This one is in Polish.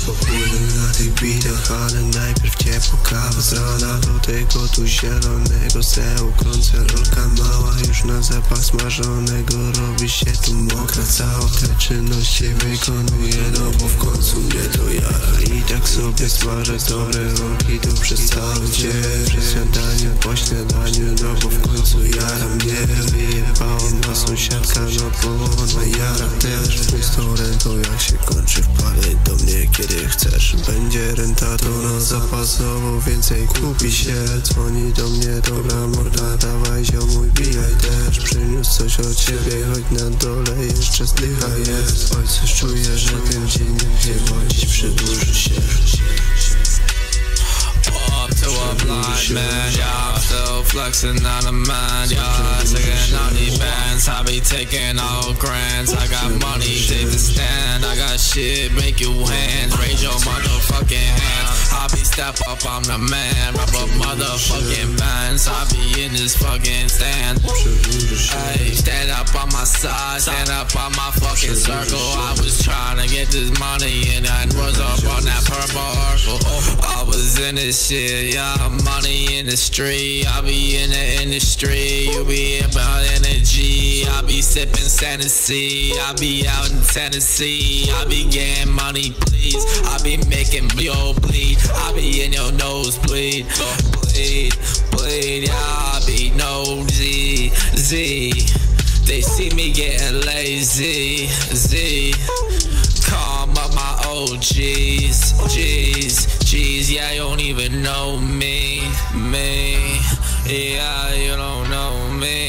popłynę na tych bitach, ale najpierw ciepło kawa z rana. Do tego tu zielonego seł, rolka mała, już na zapach smażonego. Robi się tu mokra cała, te czynności wykonuję, no bo w końcu mnie to jara. I tak sobie smażę dobre rolki tu przez cały dzień. Przy śniadaniu, po śniadaniu, no bo w końcu jara mnie. Wyjebała ma sąsiadka, no bo ona jara też. Pustą ręką jak się kończy, wpadaj do mnie kiedy chcesz. Będzie renta to na zapasową, więcej kupi się. Dzwoni do mnie, dobra morda, dawaj ziomuj, bijaj też. Przyniósł coś od ciebie, choć na dole jeszcze zdycha jest. Oj, coś czuję, że ten dzień nie dziś przedłuży się. Up to a blind man, y'all still flexing on the mind, y'all taking on these bands. I be taking all grants. I got money, take the stand. I got shit, make you hands, raise your motherfucking hands. I be step up, I'm the man, rub up motherfucking bands. I be in this fucking stand. Ay, stand up on my side, stand up on my fucking circle. I was trying to get this money and I was up on that purple Oracle. I was in this shit, yeah, money in the street. I be in the industry, you be about energy. I be sipping Tennessee, I be out in Tennessee. I be getting money, please. I be making yo bleed. I be in your nosebleed, bleed, bleed. Yeah, I be nosy, Z. They see me getting lazy, Z. Calm up my OGs, G's, yeah, you don't even know me, yeah, you don't know me.